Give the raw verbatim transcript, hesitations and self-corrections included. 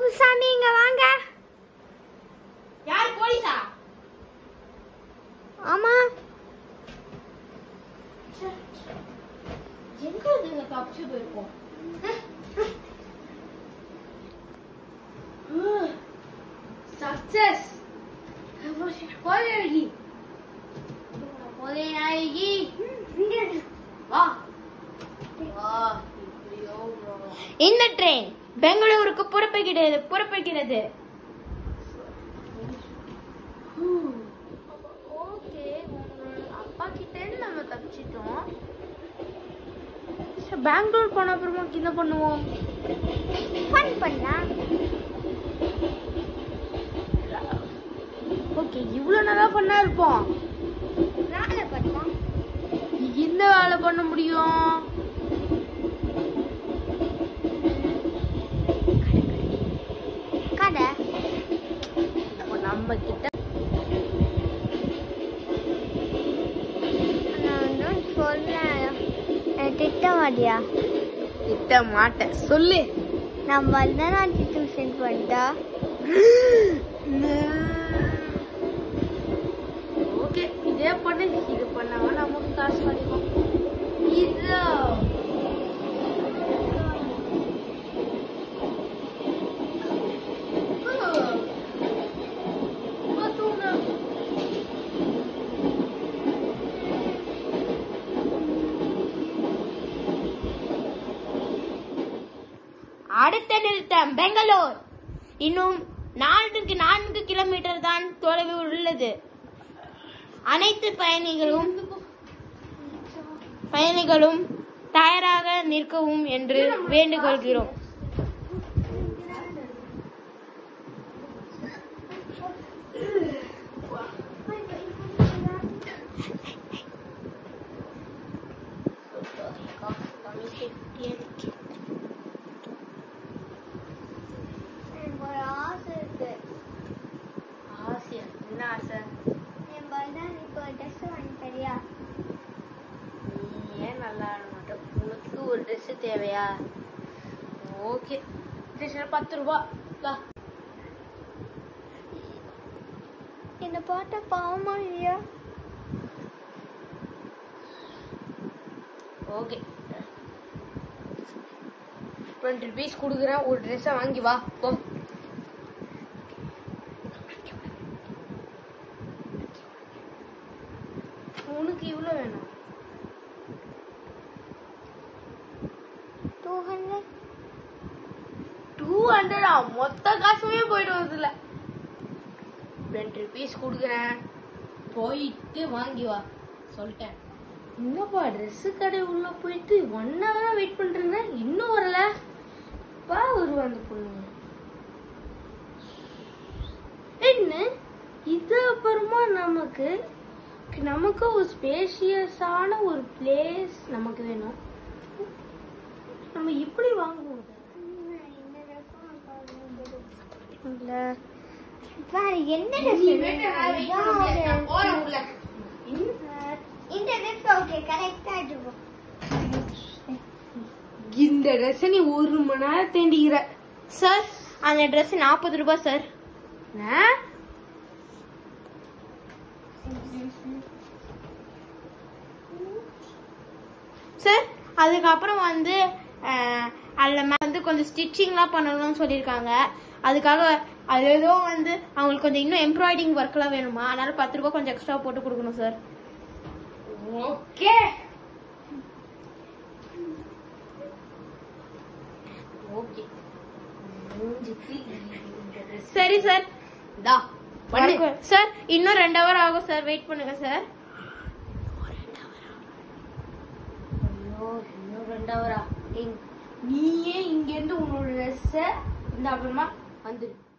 குப்புசாமி இங்க வாங்க. யார் போலீஸா? ஆமா. எங்க இதுங்க தப்பிச்சு போயிருக்கோம்? சக்சஸ். கோதையழகி கோதையழகி வா வா. இந்த ட்ரெயின் பெங்களூருக்கு புறப்படுகிறது புறப்படுகிறது ஓகே, அப்பா கிட்ட இருந்து நம்ம தப்பிச்சிட்டோம். பெங்களூர் போன அப்புறமா என்ன பண்ணுவோம்? ஃபன் பண்ணலாம். ஓகே, இவ்வளவு நல்லா பண்ணா இருப்போம். வேலை பண்ணலாம். என்ன வேலை பண்ண முடியும்? கடை நம்ம கிட்ட நான் சொல்றேன். திட்ட மாட்டியா? திட்ட மாட்டேன், சொல்லு. நான் பரதநாட்டிய டியூஷன் பண்ணிட்டா. ஓகே, இதே பண்ணு. இது பண்ணாம நமக்கு காசு கிடைக்கும். இது அடுத்த நிறுத்தம் பெங்களூர். இன்னும் நான்கு நான்கு கிலோமீட்டர் தான் தொலைவு உள்ளது. அனைத்து பயணிகளும் பயணிகளும் தயாராக நிற்கவும் என்று வேண்டுகொள்கிறோம். ஆசையா? என்ன ஆசை? நீ ஏன் நல்லா ஆட மாட்ட? உனக்கு ஒரு ட்ரெஸ் தேவையா? ஓகே, பத்து ரூபா. என்ன பார்த்தா பாவமா இல்லையா? ஓகே, டுவெண்ட்டி ருபீஸ் கொடுக்குறேன். ஒரு ட்ரெஸ்ஸை வாங்கி வா போ. உனக்கு இவ்வளோ வேணும்? டூ ஹண்ட்ரட் டூ ஹண்ட்ரடா? மொத்த காசுமே போயிட்டு வருதுல. டுவெண்ட்டி ருபீஸ் கொடுக்குறேன், போயிட்டு வாங்கி வா சொல்லிட்டேன். என்னப்பா ட்ரெஸ்ஸு கடை உள்ள போயிட்டு ஒன் ஹவரா வெயிட் பண்றேங்க, இன்னும் வரல. பா வருவா அந்த பொண்ணு. என்ன இது? அப்புறமா நமக்கு நமக்கு ஒரு ஸ்பேஷியஸான ஒரு பிளேஸ் நமக்கு வேணும். நம்ம இப்படி வாங்குவோம். என்ன இந்த ட்ரெஸ் நீ ஒரு மணி நேரம் தேண்டிக்கிற. சார், அந்த ட்ரெஸ் நாற்பது ரூபாய் சார். சார், அதுக்கப்புறம் வந்து அதில் வந்து கொஞ்சம் ஸ்டிச்சிங்லாம் பண்ணணும்னு சொல்லியிருக்காங்க. அதுக்காக அது ஏதோ வந்து அவங்களுக்கு கொஞ்சம் இன்னும் எம்ப்ராய்டிங் ஒர்க்லாம் வேணுமா, அதனால பத்து ரூபாய் கொஞ்சம் எக்ஸ்ட்ரா போட்டு கொடுக்கணும் சார். ஓகே ஓகே சரி சார். தா சார், இன்னும் ரெண்டு ஹவர் ஆகும் சார், வெயிட் பண்ணுங்க சார். இன்னும் ரெண்டு ஹவரா? நீயே இங்க இருந்து உன்னோட ட்ரெஸ்ஸ இந்த அப்புறமா வந்துரு.